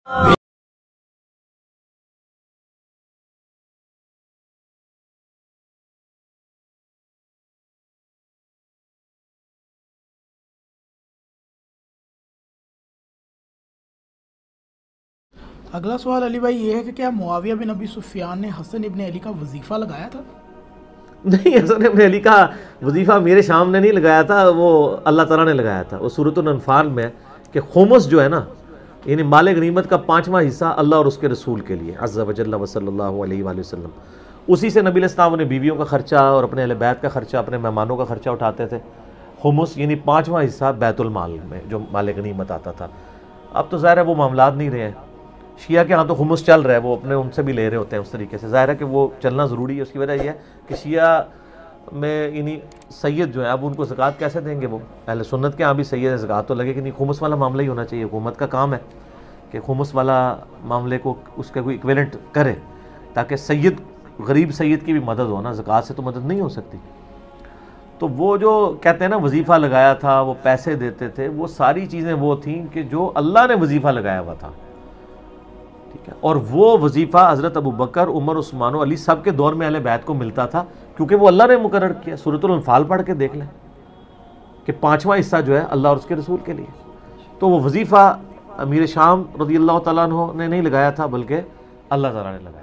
अगला सवाल अली भाई ये है कि क्या मुआविया बिन अबी सुफियान ने हसन इब्न अली का वजीफ़ा लगाया था? नहीं, हसन इब्न अली का वजीफ़ा मेरे शाम ने नहीं लगाया था, वो अल्लाह ताला ने लगाया था। वो सूरतुल अनफाल में कि खुमस जो है ना, यानी माल गनीमत का 5वां हिस्सा अल्लाह और उसके रसूल के लिए अज़्ज़ा वजल्ला व सल्लल्लाहु अलैहि वसल्लम, उसी से नबी अलैहिस्सलाम अपने बीवियों का ख़र्चा और अपने अहले बैत का ख़र्चा, अपने मेहमानों का ख़र्चा उठाते थे। खुमस यानी 5वां हिस्सा बैतुल माल में जो माल गनीमत आता था। अब तो ज़ाहिर है वो मामलात नहीं रहे हैं। शिया के यहाँ तो खुमस चल रहा है, वो अपने उनसे भी ले रहे होते हैं उस तरीके से। ज़ाहिर है कि वो चलना ज़रूरी है। उसकी वजह यह है कि शिया में यानी सैयद जो है, अब उनको ज़कात कैसे देंगे? वो अहले सुन्नत के यहाँ भी सैयद ज़कात तो लगे कि नहीं, खुमस वाला मामला ही होना चाहिए। हुकूमत का काम है कि खुमस वाला मामले को उसका कोई इक्विवेलेंट करे, ताकि सैयद, गरीब सैयद की भी मदद हो ना। ज़कात से तो मदद नहीं हो सकती। तो वो जो कहते हैं ना वजीफ़ा लगाया था, वो पैसे देते थे, वो सारी चीज़ें वो थी कि जो अल्लाह ने वजीफ़ा लगाया हुआ था, ठीक है। और वो वजीफ़ा हज़रत अबू बकर, उमर, उस्मान, अली सब के दौर में अहले बैत को मिलता था, क्योंकि वो अल्लाह ने मुकर्रर किया। सूरतुल अनफाल पढ़ के देख लें कि 5वां हिस्सा जो है अल्लाह और उसके रसूल के लिए। तो वो वजीफ़ा अमीर शाम रज़ियल्लाहु तआला अन्हु ने नहीं लगाया था, बल्कि अल्लाह ताला ने लगाया।